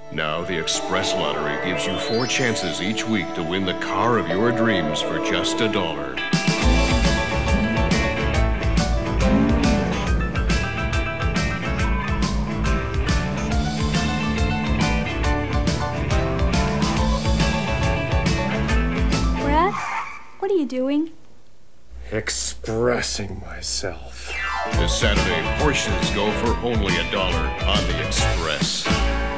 Now the Express Lottery gives you 4 chances each week to win the car of your dreams for just $1. Brad, what are you doing? Expressing myself. This Saturday, Porsches go for only $1 on the Express.